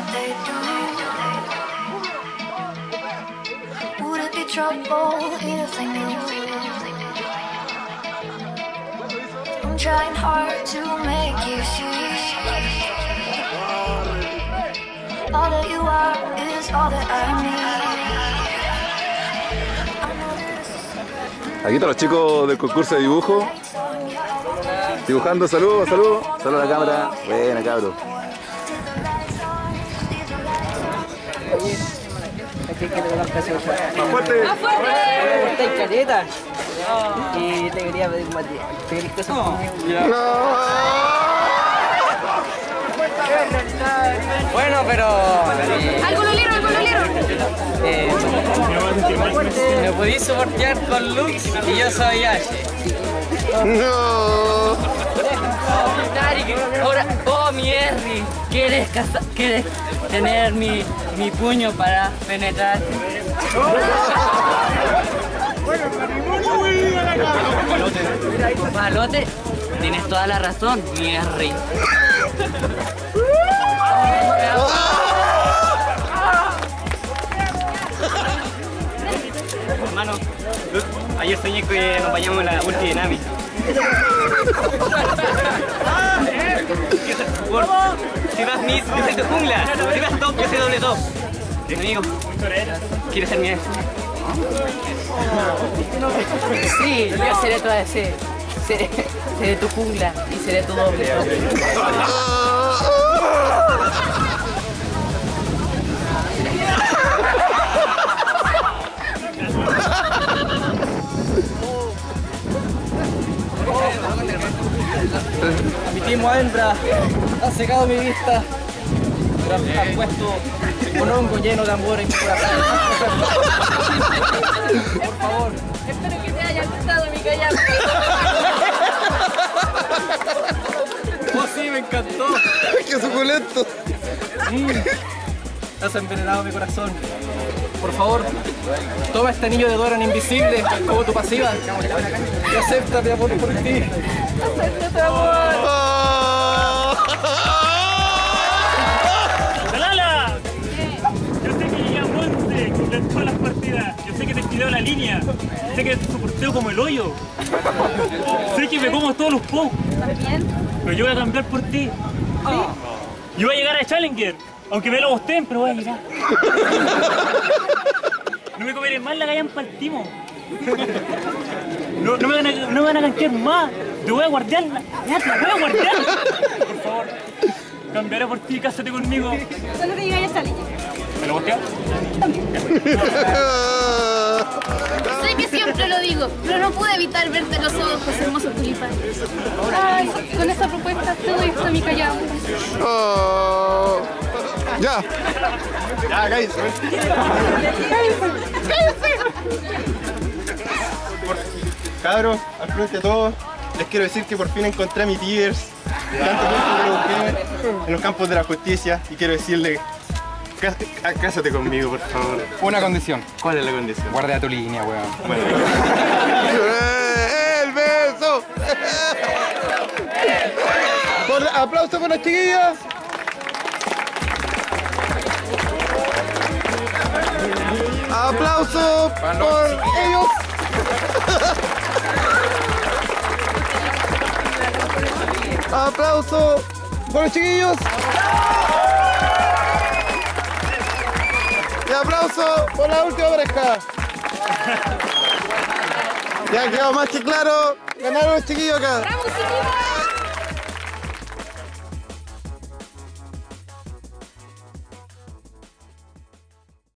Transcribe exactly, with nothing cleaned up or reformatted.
what they do. Would it be trouble if they knew? I'm trying hard to make you see. All that you are is all that I need. Aquí están los chicos del concurso de dibujo. Dibujando, saludos, saludos. Saludos a la cámara. Buena, cabros. ¡Más fuerte! ¡Más fuerte! Estáis careta. Y te quería pedir más tiempo. Te querías cosas conmigo. Bueno, pero... ¡Algo lo lero, algo lo lero! Eh, me podéis soportar con Lux y yo soy Ashe. No. Ahora, oh mi Erri, ¿quieres, ¿quieres tener mi, mi puño para penetrar? Palote, tienes toda la razón, mi Erri. Hermano, ayer soñé que nos vayamos a la ulti de Nami. Si vas mid, yo soy tu jungla. Si vas top, yo soy doble top. Amigo, ¿quieres ser mi ex? Sí, yo seré tu A D C. Seré, seré tu jungla y seré tu doble top. Mi timo hembra ha secado mi vista, pero ha puesto un hongo lleno de amor en mi corazón. Por favor. Espero que te haya gustado mi callado. Oh sí, me encantó. ¡Qué suculento! Mm. Has envenenado mi corazón. Por favor, toma este anillo de Doran invisible como tu pasiva y acepta mi amor por ti. Acéptate, amor. ¡Salala! Yo sé que llegué a bronce en todas las partidas. Yo sé que te tiré la línea. Sé que te soporteo como el hoyo. Sé que me como todos los pokes. ¿También? Pero yo voy a cambiar por ti. Yo voy a llegar a Challenger. Aunque me lo gusten, pero voy a llegar. No me comeré más la gallampa al timo. No, no, me van a, no me van a canjear más. Te voy a guardiarla. Ya, te la voy a guardiar. Por favor, cambiaré por ti, cásate conmigo. Solo te llegáis a esta línea. ¿Me lo gusteas? Sé que siempre lo digo, pero no pude evitar verte los ojos, hermoso tulipán. Ay, con esta propuesta te doy esto a mi callado. Oh. Ya. Ya, cállense. Cabros, al frente de todos, les quiero decir que por fin encontré a mi Tigers. Tanto tiempo que lo busqué en los campos de la justicia y quiero decirle, cásate conmigo, por favor. Una condición. ¿Cuál es la condición? Guarda tu línea, weón. Bueno. ¡El beso! Por, aplauso con las chiquillas. Aplauso por ellos. Aplauso por los chiquillos. Y aplauso por la última pareja. Ya quedó más que claro. Ganaron los chiquillos acá. ¡Bravo, chiquillos!